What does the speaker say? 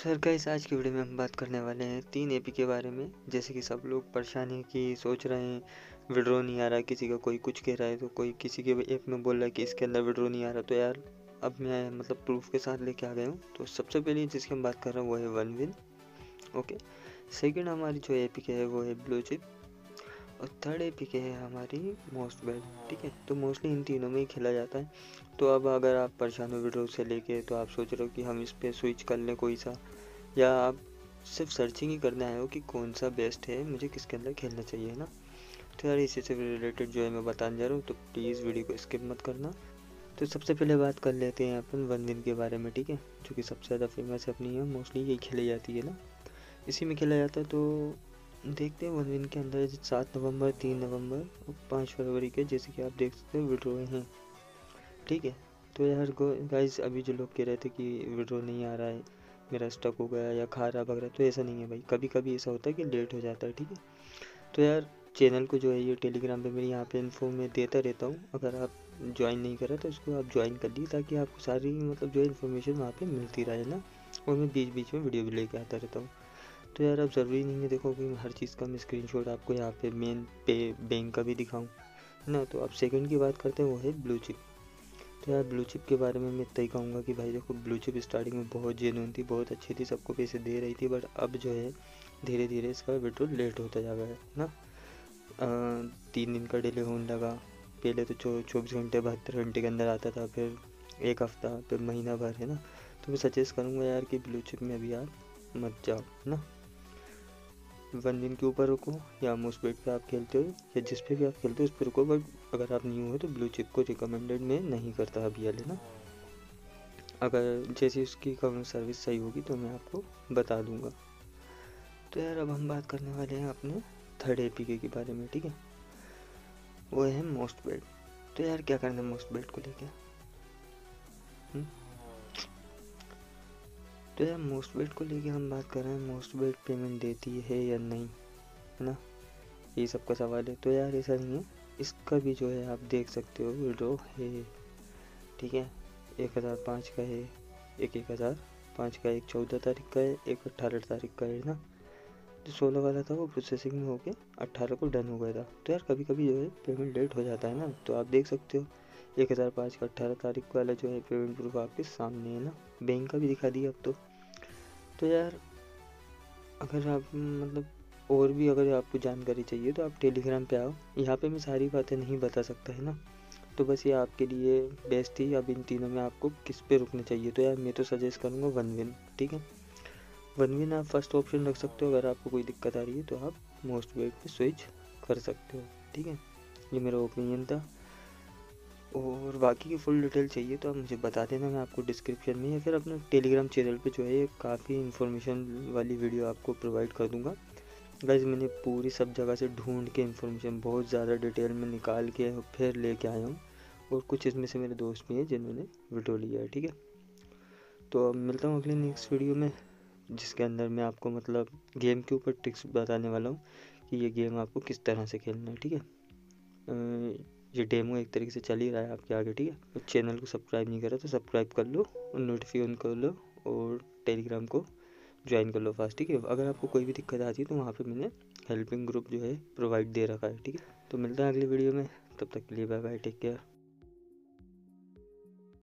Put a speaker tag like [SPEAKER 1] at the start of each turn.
[SPEAKER 1] Sir guys, आज की video में हम बात करने वाले हैं 3 एपी के बारे में। जैसे कि सब लोग परेशानी की सोच रहे हैं, विड्रॉ नहीं आ रहा, किसी का कोई कुछ कह रहा है तो कोई किसी के ऐप में बोल रहा है कि इसके अंदर विड्रॉ नहीं आ रहा। तो यार अब मैं प्रूफ के साथ लेके आ गया हूँ। तो सबसे पहले जिसकी हम बात कर रहे हैं वो है वनविन। ओके, सेकंड हमारी जो एपी है वो है ब्लू चिप, और थर्ड एपी है हमारी मोस्ट बेट। ठीक है, तो मोस्टली इन तीनों में ही खेला जाता है। तो अब अगर आप परेशान हो विड्रॉ से लेके, तो आप सोच रहे हो कि हम इस पर स्विच कर लें कोई सा, या आप सिर्फ सर्चिंग ही करने आए हो कि कौन सा बेस्ट है, मुझे किसके अंदर खेलना चाहिए ना। तो यार इसी से रिलेटेड जो है मैं बताने जा रहा हूँ, तो प्लीज़ वीडियो को स्किप मत करना। तो सबसे पहले बात कर लेते हैं अपन वनविन के बारे में, ठीक है, जो कि सबसे ज़्यादा फेमस है अपनी है, मोस्टली यही खेली जाती है ना, इसी में खेला जाता है। तो देखते हैं वनविन के अंदर 7 नवंबर, 3 नवंबर और 5 फरवरी के, जैसे कि आप देख सकते हो विड्रॉ हैं। ठीक है, तो यार गाइस, अभी जो लोग कह रहे थे कि विड्रॉ नहीं आ रहा है, मेरा स्टक हो गया या खा रहा वगैरह, तो ऐसा नहीं है भाई। कभी कभी ऐसा होता है कि लेट हो जाता है। ठीक है, तो यार चैनल को जो है ये टेलीग्राम पे मेरी यहाँ पे इन्फो में देता रहता हूँ। अगर आप ज्वाइन नहीं करा तो इसको आप ज्वाइन कर लीजिए, ताकि आपको सारी जो है इन्फॉर्मेशन वहाँ पे मिलती रहे ना। और मैं बीच बीच में वीडियो भी लेके आता रहता हूँ। तो यार अब ज़रूरी नहीं है देखो कि हर चीज़ का मैं स्क्रीनशॉट आपको यहाँ पे मेन पे बैंक का भी दिखाऊँ ना। तो अब सेकंड की बात करते हैं, वो है ब्लू चिप। तो यार ब्लू चिप के बारे में मैं इतना ही कहूँगा कि भाई देखो, ब्लू चिप स्टार्टिंग में बहुत जेन्युइन थी, बहुत अच्छी थी, सबको पैसे दे रही थी, बट अब जो है धीरे धीरे इसका विड्रॉल लेट होता जा रहा है ना। 3 दिन का डिले होने लगा। पहले तो 24 घंटे 72 घंटे के अंदर आता था, फिर एक हफ्ता, फिर महीना भर, है ना। तो मैं सजेस्ट करूँगा यार कि ब्लू चिप में अभी आप मत जाओ ना। वनविन के ऊपर रुको, या मोस्ट बेट पे आप खेलते हो, या जिस पे भी आप खेलते हो उस पर रुको, बट अगर आप न्यू हो तो ब्लू चिप को रिकमेंडेड मैं नहीं करता अभी वाले ना। अगर जैसी उसकी सर्विस सही होगी तो मैं आपको बता दूंगा। तो यार अब हम बात करने वाले हैं अपने थर्ड एपीके के बारे में, ठीक है, वो है मोस्ट बेट। तो यार क्या करना है मोस्ट बेट को लेके। तो यार मोस्ट बेट को लेके हम बात कर रहे हैं, मोस्ट बेट पेमेंट देती है या नहीं, है ना, ये सबका सवाल है। तो यार ऐसा नहीं है, इसका भी जो है आप देख सकते हो विड्रॉ है। ठीक है, 1005 का है, एक 1005 का, एक 14 तारीख का है, एक 18 तारीख का है ना। जो 16 वाला था वो प्रोसेसिंग में होके 18 को डन हो गया था। तो यार कभी कभी जो है पेमेंट लेट हो जाता है ना। तो आप देख सकते हो 1005 का 18 तारीख वाला जो है पेमेंट प्रूफ आपके सामने है ना, बैंक का भी दिखा दिया अब तो यार अगर आप और भी अगर आपको जानकारी चाहिए तो आप टेलीग्राम पे आओ, यहाँ पे मैं सारी बातें नहीं बता सकता, है ना। तो बस ये आपके लिए बेस्ट थी। अब इन तीनों में आपको किस पे रुकना चाहिए, तो यार मैं तो सजेस्ट करूँगा वनविन। ठीक है, वनविन आप फर्स्ट ऑप्शन रख सकते हो। अगर आपको कोई दिक्कत आ रही है तो आप मोस्ट बेट पे स्विच कर सकते हो। ठीक है, ये मेरा ओपिनियन था। और बाकी की फुल डिटेल चाहिए तो आप मुझे बता देना, मैं आपको डिस्क्रिप्शन में या फिर अपने टेलीग्राम चैनल पे जो है काफ़ी इन्फॉर्मेशन वाली वीडियो आपको प्रोवाइड कर दूँगा। गाइस, मैंने पूरी सब जगह से ढूंढ के इन्फॉर्मेशन बहुत ज़्यादा डिटेल में निकाल के फिर लेके आया हूँ, और कुछ इसमें से मेरे दोस्त भी हैं जिन्होंने वीडियो लिया है। ठीक है, तो अब मिलता हूँ अगले नेक्स्ट वीडियो में, जिसके अंदर मैं आपको गेम के ऊपर ट्रिक्स बताने वाला हूँ कि ये गेम आपको किस तरह से खेलना है। ठीक है, ये डेमो एक तरीके से चल ही रहा है आपके आगे। ठीक है, तो चैनल को सब्सक्राइब नहीं करा तो सब्सक्राइब कर लो और नोटिफिकेशन कर लो, और टेलीग्राम को ज्वाइन कर लो फास्ट। ठीक है, अगर आपको कोई भी दिक्कत आती है तो वहाँ पे मैंने हेल्पिंग ग्रुप जो है प्रोवाइड दे रखा है। ठीक है, तो मिलता है अगली वीडियो में, तब तक के लिए बाय बाय, टेक केयर।